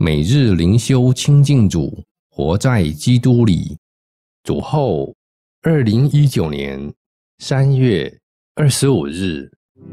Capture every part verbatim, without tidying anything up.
每日灵修亲近主，活在基督里。主后二零一九年三月二十五日。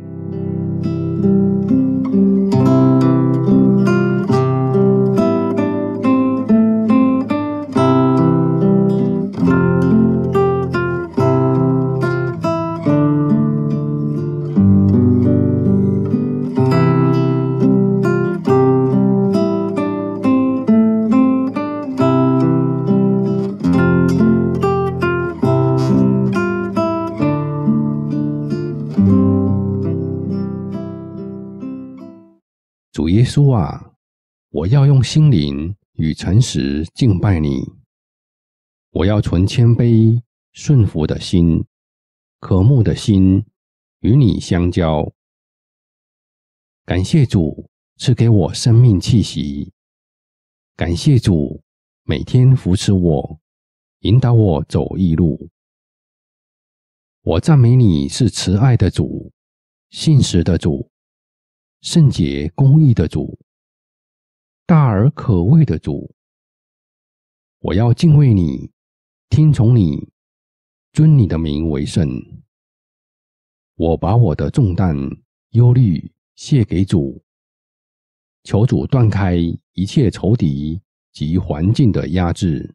主耶稣啊，我要用心灵与诚实敬拜你，我要存谦卑顺服的心，渴慕的心与你相交。感谢主赐给我生命气息，感谢主每天扶持我，引导我走义路。我赞美你是慈爱的主，信实的主，圣洁公义的主，大而可畏的主。我要敬畏你，听从你，尊你的名为圣。我把我的重担忧虑卸给主，求主断开一切仇敌及环境的压制，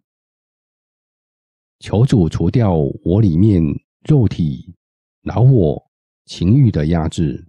求主除掉我里面肉体老我情欲的压制，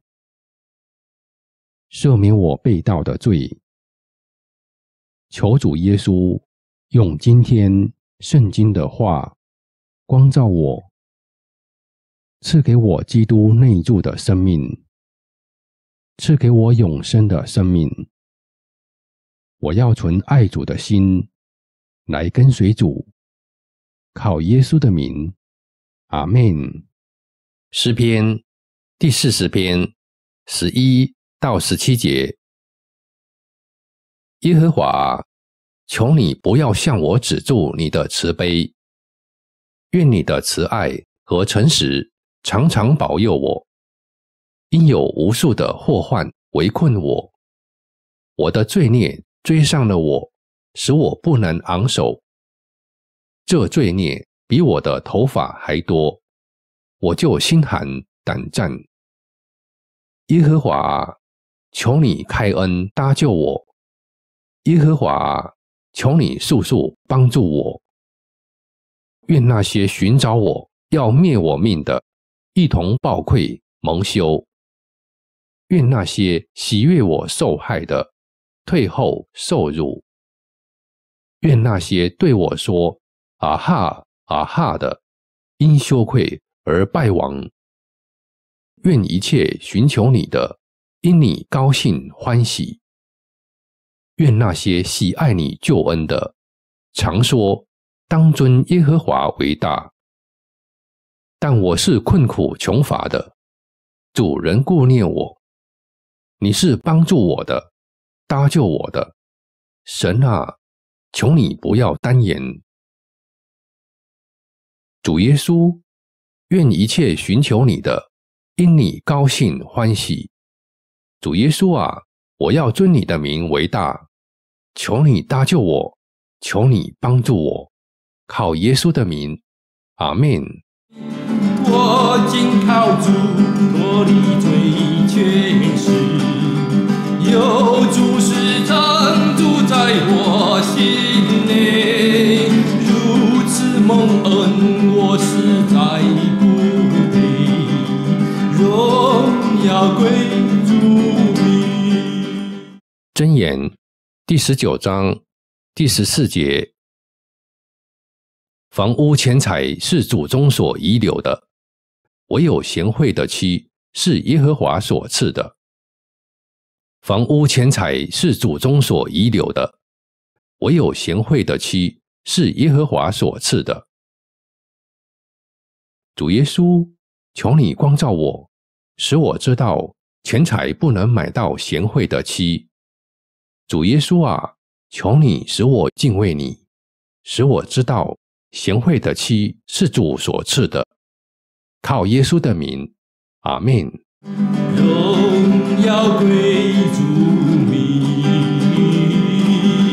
赦免我背道的罪。求主耶稣用今天圣经的话光照我，赐给我基督内住的生命，赐给我永生的生命。我要存爱主的心来跟随主，靠耶稣的名，阿们。诗篇第四十篇十一到十七节。耶和华，求你不要向我止住你的慈悲，愿你的慈爱和诚实常常保佑我。因有无数的祸患围困我，我的罪孽追上了我，使我不能昂首。这罪孽比我的头发还多，我就心寒胆战。耶和华，求你开恩搭救我。耶和华，求你速速帮助我。愿那些寻找我要灭我命的，一同抱愧蒙羞。愿那些喜悦我受害的，退后受辱。愿那些对我说啊哈啊哈的，因羞愧而败亡。愿一切寻求你的，因你高兴欢喜。愿那些喜爱你救恩的，常说当尊耶和华为大。但我是困苦穷乏的，主仍顾念我。你是帮助我的，搭救我的。神啊，求你不要单言。主耶稣，愿一切寻求你的，因你高兴欢喜。主耶稣啊，我要尊你的名为大。求你搭救我，求你帮助我，靠耶稣的名，阿们。 我紧靠主，脱离罪权势，有主时常住在我心内，如此蒙恩，我实在不配，荣耀归主名。 箴言第十九章第十四节。房屋钱财是祖宗所遗留的，唯有贤惠的妻是耶和华所赐的。房屋钱财是祖宗所遗留的，唯有贤惠的妻是耶和华所赐的。主耶稣，求你光照我，使我知道钱财不能买到贤惠的妻。主耶稣啊，求你使我敬畏你，使我知道贤惠的妻是主所赐的。靠耶稣的名，阿们。 荣耀归主名。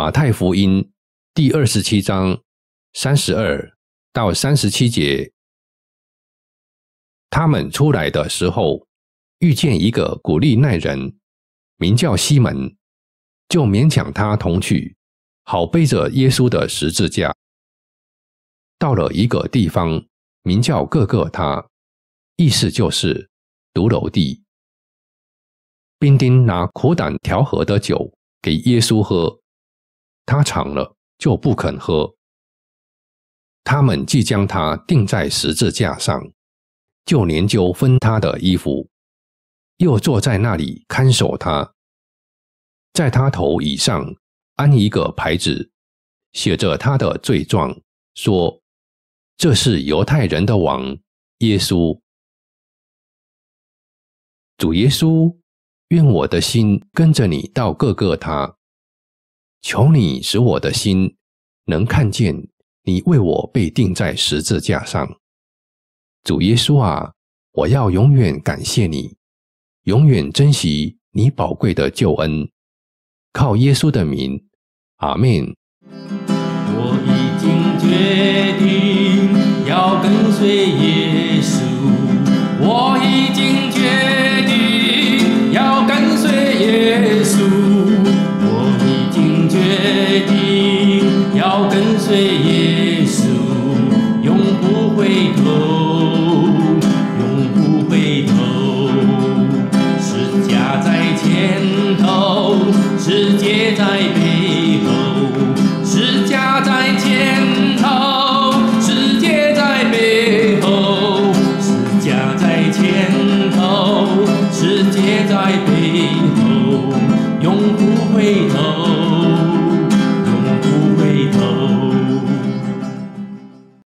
马太福音第二十七章三十二到三十七节。他们出来的时候，遇见一个古利奈人，名叫西门，就勉强他同去，好背着耶稣的十字架。到了一个地方，名叫各各他，意思就是独楼地。兵丁拿苦胆调和的酒给耶稣喝，他尝了就不肯喝。他们即将他钉在十字架上，就研究分他的衣服，又坐在那里看守他。在他头以上安一个牌子，写着他的罪状，说这是犹太人的王耶稣。主耶稣，愿我的心跟着你到各个他，求你使我的心能看见你为我被钉在十字架上。主耶稣啊，我要永远感谢你，永远珍惜你宝贵的救恩。靠耶稣的名，阿们。 我已经决定要跟随耶稣，我已经决定要跟随耶稣，我已经决定要跟随耶稣，永不回头，永不回头。十架在前头，世界在背